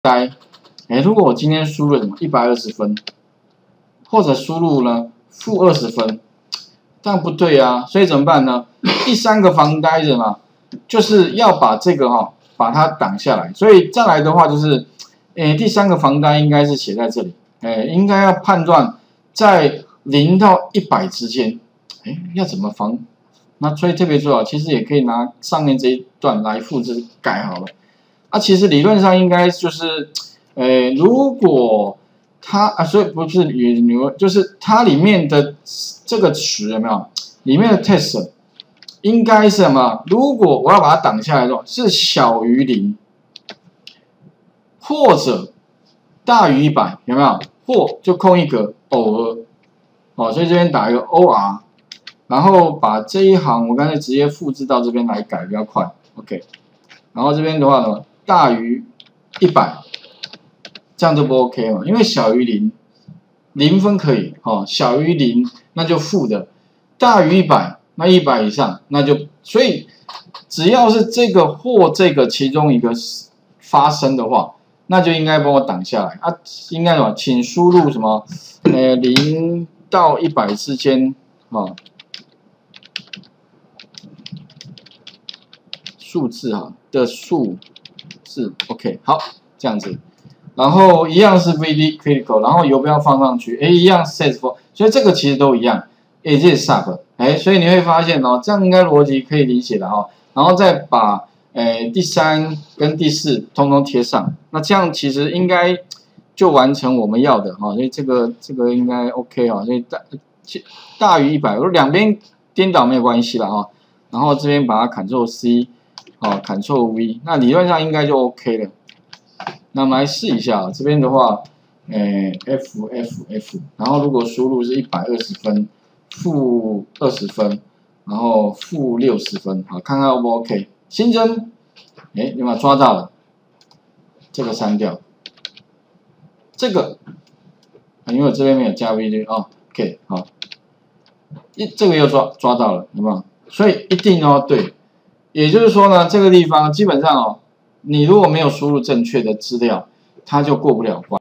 该，如果我今天输入什么120分，或者输入呢-20分，这样不对啊，所以怎么办呢？第三个防呆的嘛，就是要把这个把它挡下来。所以再来的话就是，第三个防呆应该是写在这里，应该要判断在0到100之间，要怎么防？那所以特别重要，其实也可以拿上面这一段来复制改好了。其实理论上应该就是，如果它所以不是就是它里面的这个词有没有？里面的 test 应该是什么？如果我要把它挡下来的话，是小于0，或者大于100，有没有？或就空一格，偶尔，所以这边打一个 OR， 然后把这一行我刚才直接复制到这边来改，比较快 ，OK。然后这边的话呢，大于100，这样就不 OK 嘛，因为小于0，0分可以，小于0那就负的，大于100，那100以上那就，所以只要是这个或这个其中一个发生的话，那就应该帮我挡下来应该什么？请输入什么？0到100之间，数字的数字 ，OK， 好，这样子，然后一样是 VD critical， 然后游标放上去，一样 set for， 所以这个其实都一样，这是 sub， 所以你会发现这样应该逻辑可以理解的然后再把第3跟第4通通贴上，那这样其实应该就完成我们要的所以这个应该 OK 所以大于100，如果两边颠倒没有关系了然后这边把它 Ctrl C。Ctrl V， 那理论上应该就 OK 了。那我们来试一下这边的话，F， 然后如果输入是120分，-20分，然后-60分，看看 O 不 OK？ 新增，有没有抓到了？这个删掉，这个，因为我这边没有加 V OK， 好，这个又抓到了，有没有？所以一定对。也就是说呢，这个地方基本上你如果没有输入正确的资料，它就过不了关。